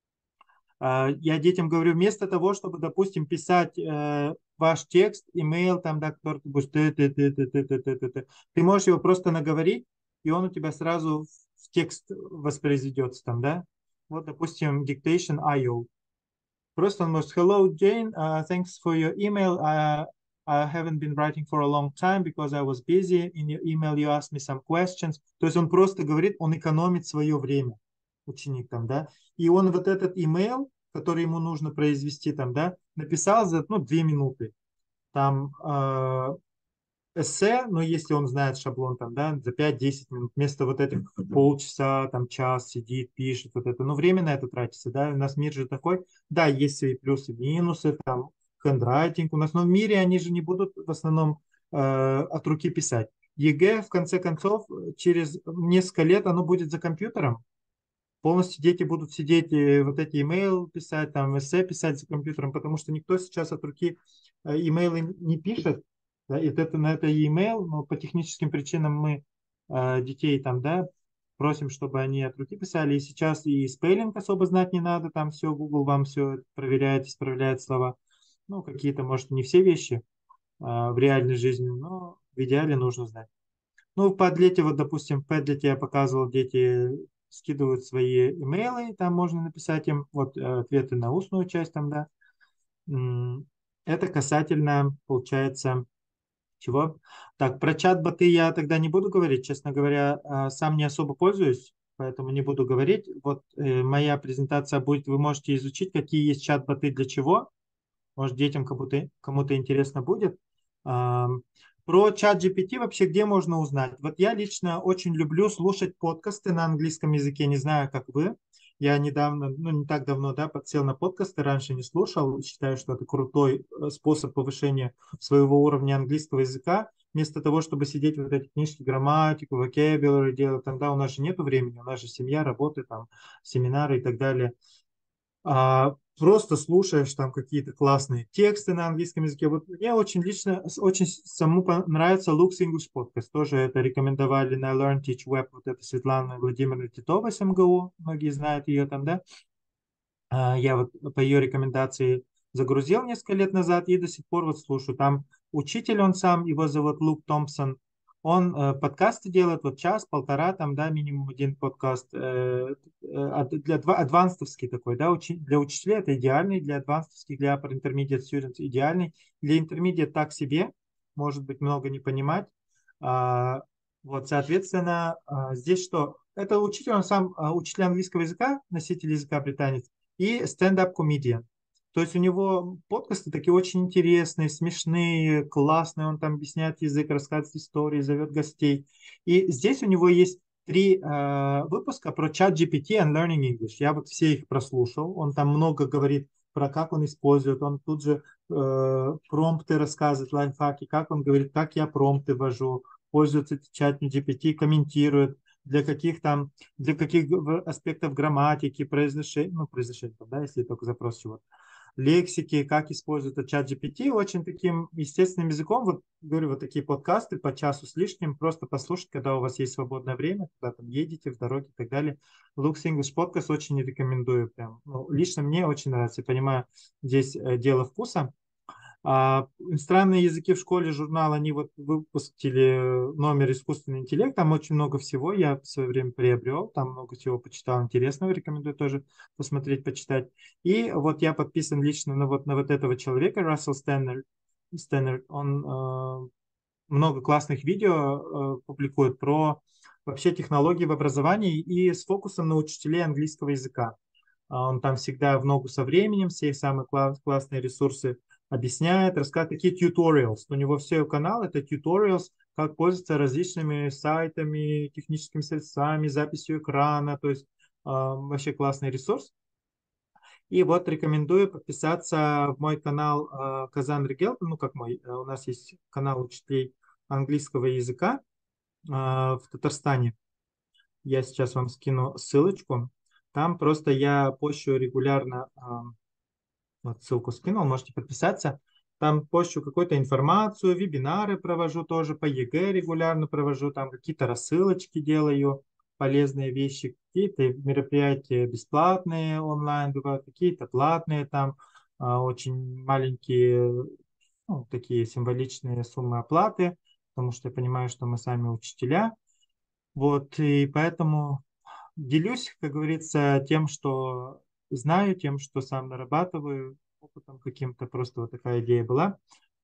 А, Я детям говорю, вместо того, чтобы, допустим, писать э, ваш текст, имейл, там, да, который ты будешь, ты, ты, ты, ты, ты, ты, ты, ты, ты, ты можешь его просто наговорить, и он у тебя сразу в текст воспроизведется там, да. Вот, допустим, dictation ай о. Просто он может, hello, Jane, uh, thanks for your email. Uh, I haven't been writing for a long time because I was busy. In your email you asked me some questions. То есть он просто говорит, он экономит свое время, ученик там, да. И он вот этот email, который ему нужно произвести там, да, написал за, ну, две минуты. Там э, эссе, но если он знает шаблон там, да, за пять-десять минут, вместо вот этих полчаса, там, час сидит, пишет, вот это, ну, время на это тратится, да, у нас мир же такой, да, есть свои плюсы, минусы, там, хендрайтинг у нас, но в мире они же не будут в основном э, от руки писать. ЕГЭ, в конце концов, через несколько лет оно будет за компьютером, полностью дети будут сидеть и вот эти имейл писать, там, эссе писать за компьютером, потому что никто сейчас от руки э, имейлы не пишет, да, и это на это e-mail, но по техническим причинам мы э, детей там, да, просим, чтобы они от руки писали. И сейчас и спеллинг особо знать не надо, там все, Google вам все проверяет, исправляет слова. Ну, какие-то, может, не все вещи а, в реальной жизни, но в идеале нужно знать. Ну, в Padlet, вот, допустим, в Padlet я показывал, дети скидывают свои имейлы, там можно написать им вот э, ответы на устную часть там, да. М, Это касательно, получается, чего? Так, про чат-боты я тогда не буду говорить, честно говоря, а, сам не особо пользуюсь, поэтому не буду говорить. Вот э, моя презентация будет, вы можете изучить, какие есть чат-боты для чего. Может, детям кому-то кому-то интересно будет. Ам, Про чат джи пи ти вообще где можно узнать? Вот я лично очень люблю слушать подкасты на английском языке, не знаю, как вы. Я недавно, ну не так давно, да, подсел на подкасты, раньше не слушал. Считаю, что это крутой э, способ повышения своего уровня английского языка. Вместо того, чтобы сидеть вот эти книжки, грамматику, vocabulary делать, там, да, у нас же нет времени, у нас же семья, работы, там, семинары и так далее, а, просто слушаешь там какие-то классные тексты на английском языке. Вот мне очень лично, с- очень самому нравится Lux English Podcast. Тоже это рекомендовали на Learn Teach Web. Вот это Светлана Владимировна Титова с эм гэ у. Многие знают ее там, да? А, Я вот по ее рекомендации загрузил несколько лет назад и до сих пор вот слушаю. Там учитель он сам, его зовут Лук Томпсон. Он э, подкасты делает вот час-полтора, там, да, минимум один подкаст. Э, э, ад- для адва- адванстовский такой, да, учи- для учителей это идеальный, для адванстовских, для upper intermediate students идеальный. Для intermediate так себе, может быть, много не понимать. А, вот, соответственно, а, здесь что? Это учитель, он сам а, учитель английского языка, носитель языка британец и стендап-комедиан. То есть у него подкасты такие очень интересные, смешные, классные. Он там объясняет язык, рассказывает истории, зовет гостей. И здесь у него есть три э, выпуска про чат джи пи ти and Learning English. Я вот все их прослушал. Он там много говорит про как он использует. Он тут же э, промпты рассказывает, лайфхаки, как он говорит, как я промпты ввожу, пользуется чат джи пи ти, комментирует, для каких там для каких г- аспектов грамматики, произношения, ну, произношения, там, да, если только запрос чего-то, лексики, как используют чат джи пи ти, очень таким естественным языком, вот, говорю, вот такие подкасты по часу с лишним, просто послушать, когда у вас есть свободное время, когда там едете в дороге и так далее. Lux English подкаст очень рекомендую, прям, ну, лично мне очень нравится, я понимаю, здесь э, дело вкуса. А иностранные языки в школе, журнал, они вот выпустили номер «Искусственный интеллект», там очень много всего я в свое время приобрел, там много всего почитал интересного, рекомендую тоже посмотреть, почитать. И вот я подписан лично на вот, на вот этого человека, Рассел Стэннерд, Стэннерд. Он э, много классных видео э, публикует про вообще технологии в образовании и с фокусом на учителей английского языка. А Он там всегда в ногу со временем, все самые класс- классные ресурсы объясняет, рассказывает такие tutorials. У него все канал это tutorials, как пользоваться различными сайтами, техническими средствами, записью экрана, то есть а, вообще классный ресурс. И вот рекомендую подписаться в мой канал а, Казан Ригел, ну как мой, а, у нас есть канал учителей английского языка а, в Татарстане. Я сейчас вам скину ссылочку. Там просто я пощу регулярно а, вот ссылку скинул, можете подписаться. Там пощу какую-то информацию, вебинары провожу тоже, по е гэ регулярно провожу, там какие-то рассылочки делаю, полезные вещи, какие-то мероприятия бесплатные онлайн бывают, какие-то платные, там а, очень маленькие, ну, такие символичные суммы оплаты, потому что я понимаю, что мы сами учителя. Вот, и поэтому делюсь, как говорится, тем, что знаю, тем, что сам нарабатываю, опытом каким-то, просто вот такая идея была.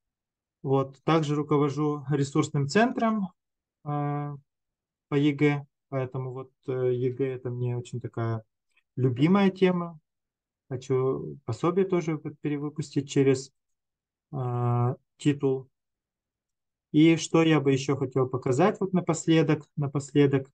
Вот, также руковожу ресурсным центром э, по е гэ, поэтому вот э, е гэ это мне очень такая любимая тема. Хочу пособие тоже вот перевыпустить через э, титул. И что я бы еще хотел показать вот напоследок, напоследок,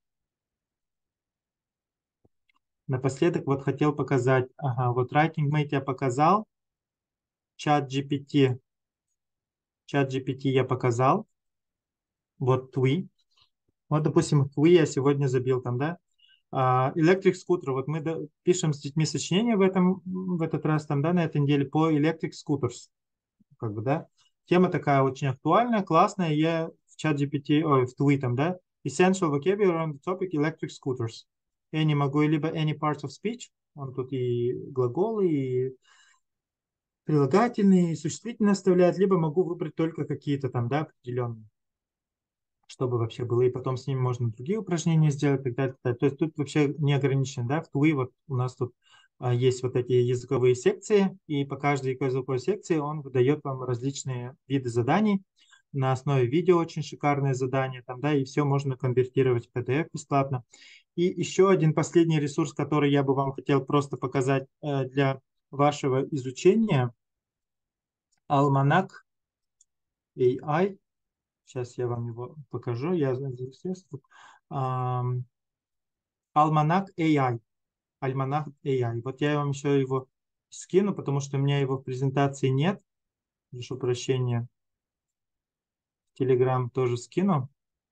напоследок вот хотел показать, ага, вот Writing Mate я показал, чат джи пи ти, чат джи пи ти я показал, вот Twi. Вот, допустим, Twi я сегодня забил там, да. А, Electric Scooter, вот мы да- пишем с детьми сочинение в этом, в этот раз там, да, на этой неделе по Electric Scooters, как бы, да. Тема такая очень актуальная, классная, я в чат джи пи ти, ой, в Twi там, да, Essential vocabulary on the topic electric scooters. Я не могу, либо any parts of speech, он тут и глаголы, и прилагательные, и существительные оставляет, либо могу выбрать только какие-то там, да, определенные, чтобы вообще было, и потом с ними можно другие упражнения сделать, и так далее. Так далее. То есть тут вообще не ограничено, да, в ТУИ вот у нас тут а, есть вот эти языковые секции, и по каждой языковой секции он выдает вам различные виды заданий, на основе видео очень шикарное задание, там, да, и все можно конвертировать в пи ди эф бесплатно. И еще один последний ресурс, который я бы вам хотел просто показать э, для вашего изучения, Альманак эй ай. Сейчас я вам его покажу. Я здесь. Ам, Альманак эй ай. Альманак эй ай. Вот я вам еще его скину, потому что у меня его в презентации нет. Прошу прощения. Телеграм тоже скину.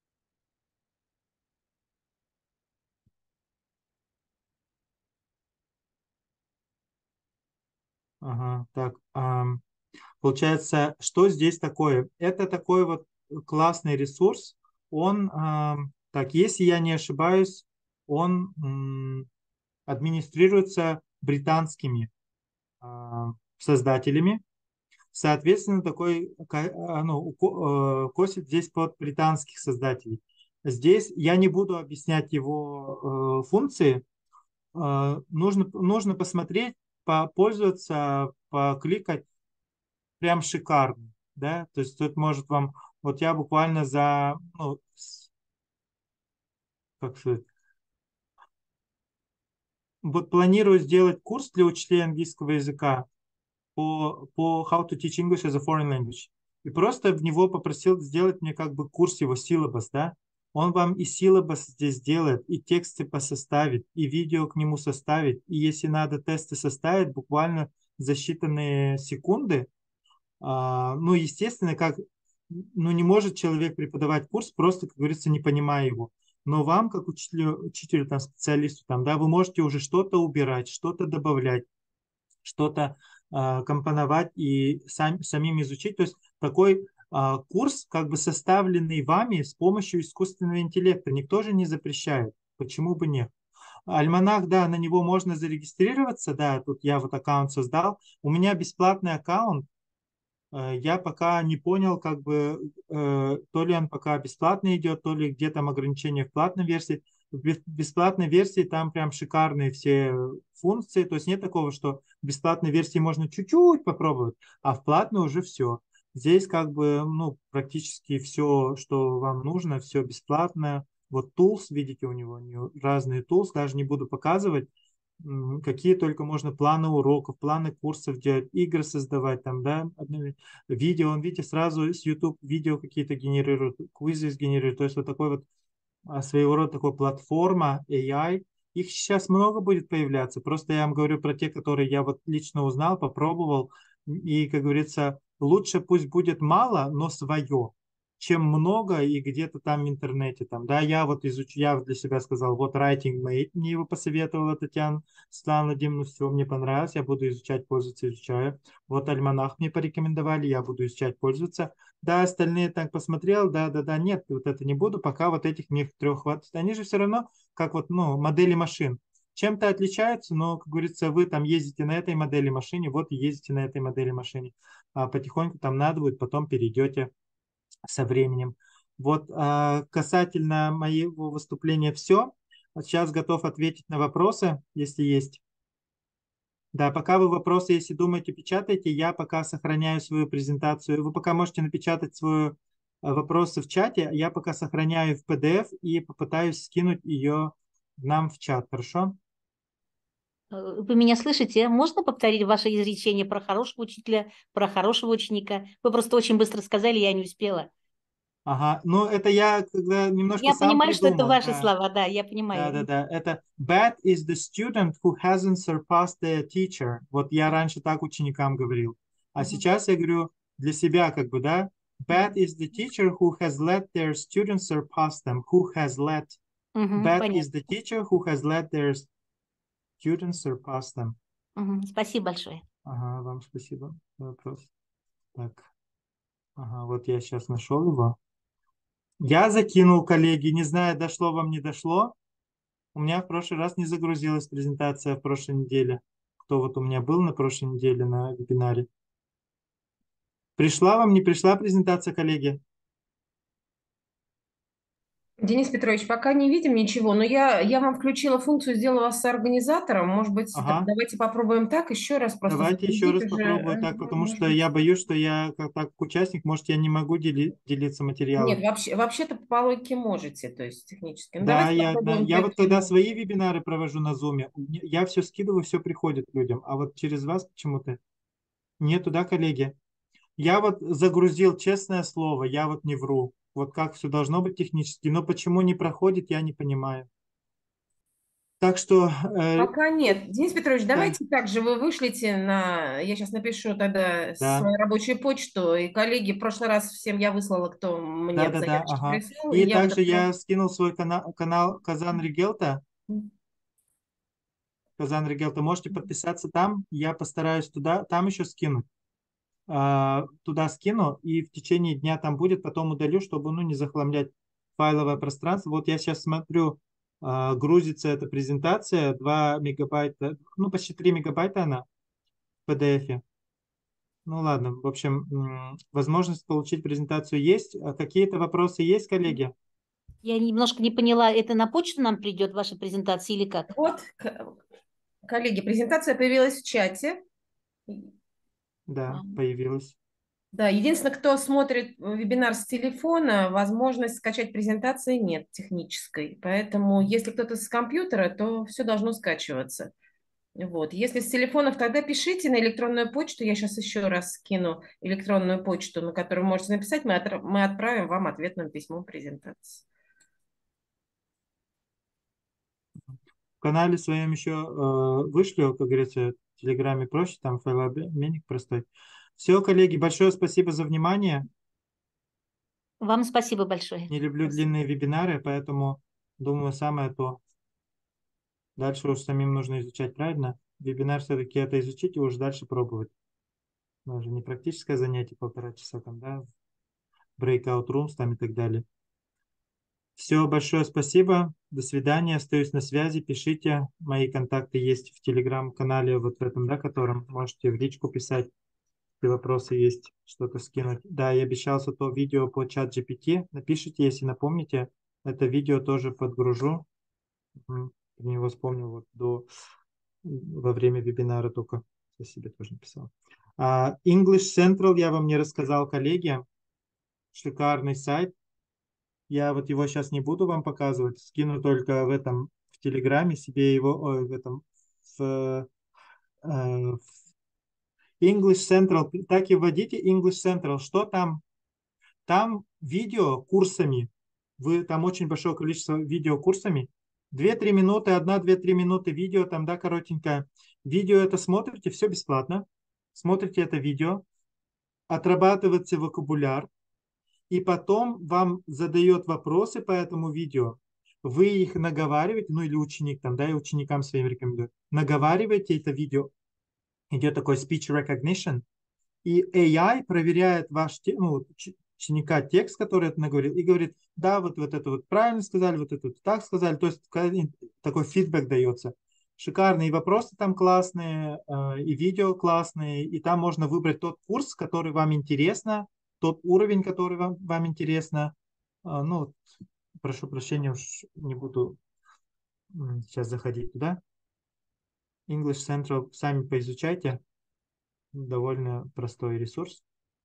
Ага, так. ам, Получается, что здесь такое? Это такой вот классный ресурс. Он, ам, так, если я не ошибаюсь, он м, администрируется британскими а, создателями. Соответственно, такой ка- а, ну, уко- э, косит здесь под британских создателей. Здесь я не буду объяснять его э, функции. Э, нужно, нужно посмотреть, попользоваться, покликать. Прям шикарно, да? То есть тут может вам, вот я буквально за, ну, с- как сказать, вот планирую сделать курс для учителей английского языка по, по How to teach English as a foreign language. И просто в него попросил сделать мне как бы курс его силабус, да. Он вам и силабус здесь сделает, и тексты посоставит, и видео к нему составит, и если надо тесты составить, буквально за считанные секунды. А, ну, естественно, как, ну, не может человек преподавать курс, просто, как говорится, не понимая его. Но вам, как учителю, учителю там, специалисту, там, да, вы можете уже что-то убирать, что-то добавлять, что-то а, компоновать и сам, самим изучить. То есть такой а, курс, как бы составленный вами с помощью искусственного интеллекта. Никто же не запрещает. Почему бы нет? Альманах, да, на него можно зарегистрироваться, да, тут я вот аккаунт создал. У меня бесплатный аккаунт. Э, Я пока не понял, как бы, э, то ли он пока бесплатно идет, то ли где там ограничения в платной версии. В бес- бесплатной версии там прям шикарные все функции, то есть нет такого, что в бесплатной версии можно чуть-чуть попробовать, а в платной уже все. Здесь как бы, ну, практически все, что вам нужно, все бесплатно. Вот tools, видите, у него, у него разные tools, даже не буду показывать, м, какие только можно планы уроков, планы курсов делать, игры создавать, там, да, одно- видео, он, видите, сразу с YouTube видео какие-то генерирует, квизы генерирует, то есть вот такой вот а, своего рода такой платформа эй ай. Их сейчас много будет появляться, просто я вам говорю про те, которые я вот лично узнал, попробовал, и, как говорится, лучше пусть будет мало, но свое, чем много и где-то там в интернете. Там, да, я вот изучу, я для себя сказал, вот Writing Mate, мне его посоветовала Татьяна Светлана Владимировна, все, мне понравилось, я буду изучать, пользоваться, изучаю. Вот Альманах мне порекомендовали, я буду изучать, пользоваться. Да, остальные так посмотрел, да, да, да, нет, вот это не буду, пока вот этих мне трех хватит. Они же все равно, как вот, ну, модели машин. Чем-то отличаются, но, как говорится, вы там ездите на этой модели машине, вот и ездите на этой модели машине. А потихоньку там надо будет, потом перейдете со временем. Вот а, касательно моего выступления все. Сейчас готов ответить на вопросы, если есть. Да, пока вы вопросы, если думаете, печатайте, я пока сохраняю свою презентацию. Вы пока можете напечатать свои вопросы в чате, я пока сохраняю в пи ди эф и попытаюсь скинуть ее нам в чат, хорошо? Э, Вы меня слышите? Можно повторить ваше изречение про хорошего учителя, про хорошего ученика? Вы просто очень быстро сказали, я не успела. Ага, ну это я когда немножко Я сам понимаю, что это придумал, ваши да, слова, да, я да, да, понимаю. да. Это bad is the student who hasn't surpassed their teacher. Вот я раньше так ученикам говорил. А Мгм, сейчас я говорю для себя как бы, да. Bad мгм, is the teacher who has let their students surpass them. Who has let. мгм, Bad is понятно. the teacher who has let their students surpass them. Мгм, спасибо большое. Ага, вам спасибо за вопрос. Так, ага, вот я сейчас нашел его. Я закинул, коллеги, не знаю, дошло вам, не дошло. У меня в прошлый раз не загрузилась презентация в прошлой неделе. Кто вот у меня был на прошлой неделе на вебинаре? Пришла вам, не пришла презентация, коллеги? Денис Петрович, пока не видим ничего, но я, я вам включила функцию, сделала вас организатором. Может быть, так Ага. давайте попробуем так еще раз, просто Давайте еще загрузить раз уже. попробую э, так, потому Может что быть. я боюсь, что я как, так, как участник, может, я не могу дели- делиться Нет, материалом. вообще, вообще-то по логике можете, то есть технически. Ну, Да, давайте я, да, попробуем я вот таким когда свои образом. вебинары провожу на Zoom, я все скидываю, все приходит людям, а вот через вас почему-то нету, да, коллеги? Я вот загрузил, честное слово, я вот не вру. Вот как все должно быть технически, но почему не проходит, я не понимаю. Так что, э, Пока нет. Денис Петрович, да, давайте также вы вышлите на... Я сейчас напишу тогда да, свою рабочую почту, и коллеги, в прошлый раз всем я выслала, кто да, мне да, да, заявочки ага. прислал, и И я вот также отправлю. я скинул свой канал, канал Казан Ригелта. Казан Ригелта, можете подписаться там, я постараюсь туда, там еще скинуть. А, туда скину, и в течение дня там будет, потом удалю, чтобы, ну, не захламлять файловое пространство. Вот я сейчас смотрю, а, грузится эта презентация, два мегабайта, ну, почти три мегабайта она в пи ди эф. Ну, ладно, в общем, м, возможность получить презентацию есть. А какие-то вопросы есть, коллеги? Я немножко не поняла, это на почту нам придет ваша презентация или как? Вот, к- коллеги, презентация появилась в чате. Да, А, появилась. Да, единственное, кто смотрит вебинар с телефона, возможность скачать презентации нет технической. Поэтому, если кто-то с компьютера, то все должно скачиваться. Вот. Если с телефонов, тогда пишите на электронную почту. Я сейчас еще раз скину электронную почту, на которую можете написать. Мы, отра- мы отправим вам ответным письмом презентации. В канале своем еще э, вышлю, как говорится, в Телеграме проще, там файлообменник простой. Все, коллеги, большое спасибо за внимание. Вам спасибо большое. Не люблю Спасибо. длинные вебинары, поэтому думаю, самое то. Дальше уж самим нужно изучать правильно. Вебинар все-таки это изучить и уже дальше пробовать. Даже не практическое занятие полтора часа там, да, breakout rooms там и так далее. Все, большое спасибо. До свидания. Остаюсь на связи. Пишите. Мои контакты есть в телеграм-канале, вот в этом, да, котором можете в личку писать. Если вопросы есть, что-то скинуть. Да, я обещался то видео по чат джи пи ти. Напишите, если напомните. Это видео тоже подгружу. Мгм. Не его вспомнил вот до, во время вебинара только. Я себе тоже написал. А, English Central я вам не рассказал, коллеги. Шикарный сайт. Я вот его сейчас не буду вам показывать. Скину только в этом, в Телеграме себе его, ой, в этом, в, э, в English Central. Так и вводите English Central. Что там? Там видео курсами. Вы, там очень большое количество видео курсами. Две-три минуты, одна, две-три минуты видео, там, да, коротенькое. Видео это смотрите, все бесплатно. Смотрите это видео, отрабатываете вокабуляр, и потом вам задает вопросы по этому видео. Вы их наговариваете, ну или ученик там, да, и ученикам своим рекомендую. Наговариваете это видео, идет такой speech recognition, и эй ай проверяет ваш, те- ну, ч- ученика текст, который это наговорил, и говорит, да, вот, вот это вот правильно сказали, вот это вот так сказали. То есть ка- такой фидбэк дается. Шикарные вопросы там классные, э, и видео классные, и там можно выбрать тот курс, который вам интересно, тот уровень, который вам, вам интересно. А, Ну, вот, прошу прощения, уж не буду м, сейчас заходить туда. English Central сами поизучайте, довольно простой ресурс.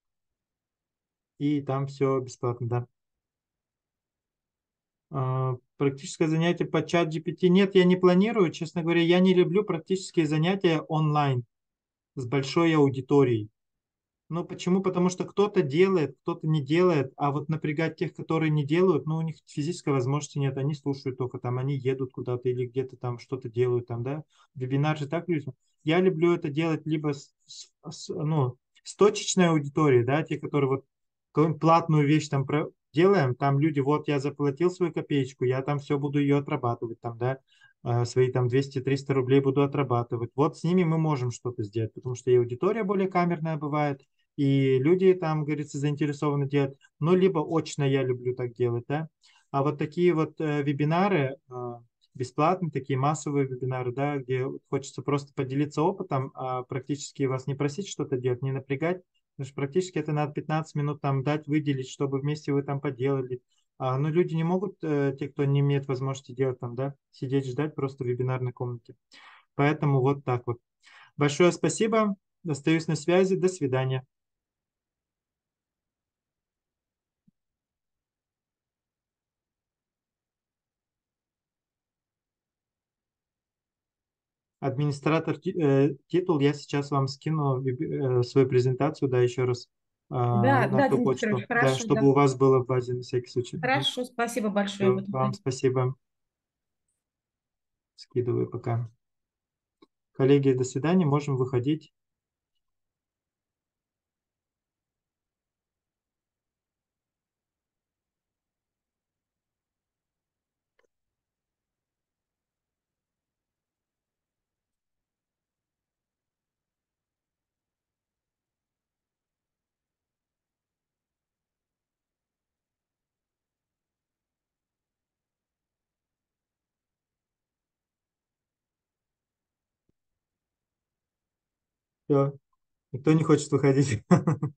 И там все бесплатно, да. А, Практическое занятие по чат джи пи ти нет, я не планирую. Честно говоря, я не люблю практические занятия онлайн с большой аудиторией. Ну, почему? Потому что кто-то делает, кто-то не делает, а вот напрягать тех, которые не делают, ну, у них физической возможности нет, они слушают только там, они едут куда-то или где-то там что-то делают там, да. Вебинар же так люди. Я люблю это делать либо с, с- с, ну, с точечной аудиторией, да, те, которые вот какую-нибудь платную вещь там про- делаем, там люди, вот я заплатил свою копеечку, я там все буду ее отрабатывать, там, да, э, свои там двести-триста рублей буду отрабатывать. Вот с ними мы можем что-то сделать, потому что и аудитория более камерная бывает, и люди там, говорится, заинтересованы делать, ну, либо очно я люблю так делать, да. А вот такие вот э, вебинары, э, бесплатные, такие массовые вебинары, да, где хочется просто поделиться опытом, а практически вас не просить что-то делать, не напрягать, потому что практически это надо пятнадцать минут там дать, выделить, чтобы вместе вы там поделали. А, но люди не могут, э, те, кто не имеет возможности делать там, да, сидеть ждать просто в вебинарной комнате. Поэтому вот так вот. Большое спасибо. Остаюсь на связи. До свидания. Администратор ти- э, титул я сейчас вам скину веб- э, свою презентацию, да, еще раз а, Да, на да, ту Денис почту, Петрович, да, хорошо, чтобы да. у вас было в базе на всякий случай. Мгм. Хорошо, спасибо большое. Всё, Буду вам ходить. спасибо. Скидываю пока. Коллеги, до свидания. Можем выходить. Все. Никто не хочет выходить.